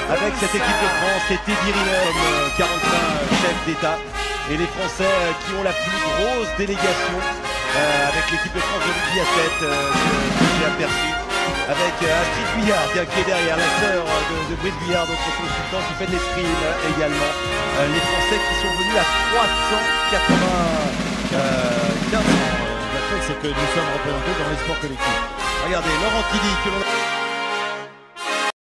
avec cette équipe de France, c'est Teddy Riner comme 45 chefs d'État et les Français qui ont la plus grosse délégation avec l'équipe de France de rugby à 7 que j'ai aperçu, avec Astrid Guyard qui est derrière, la sœur de Brice Guyard, notre consultant qui fait de l'escrime également. Les Français qui sont venus à 395. Le fait, c'est que nous sommes représentés dans les sports collectifs. Regardez, Laurent Tilly que l'on a...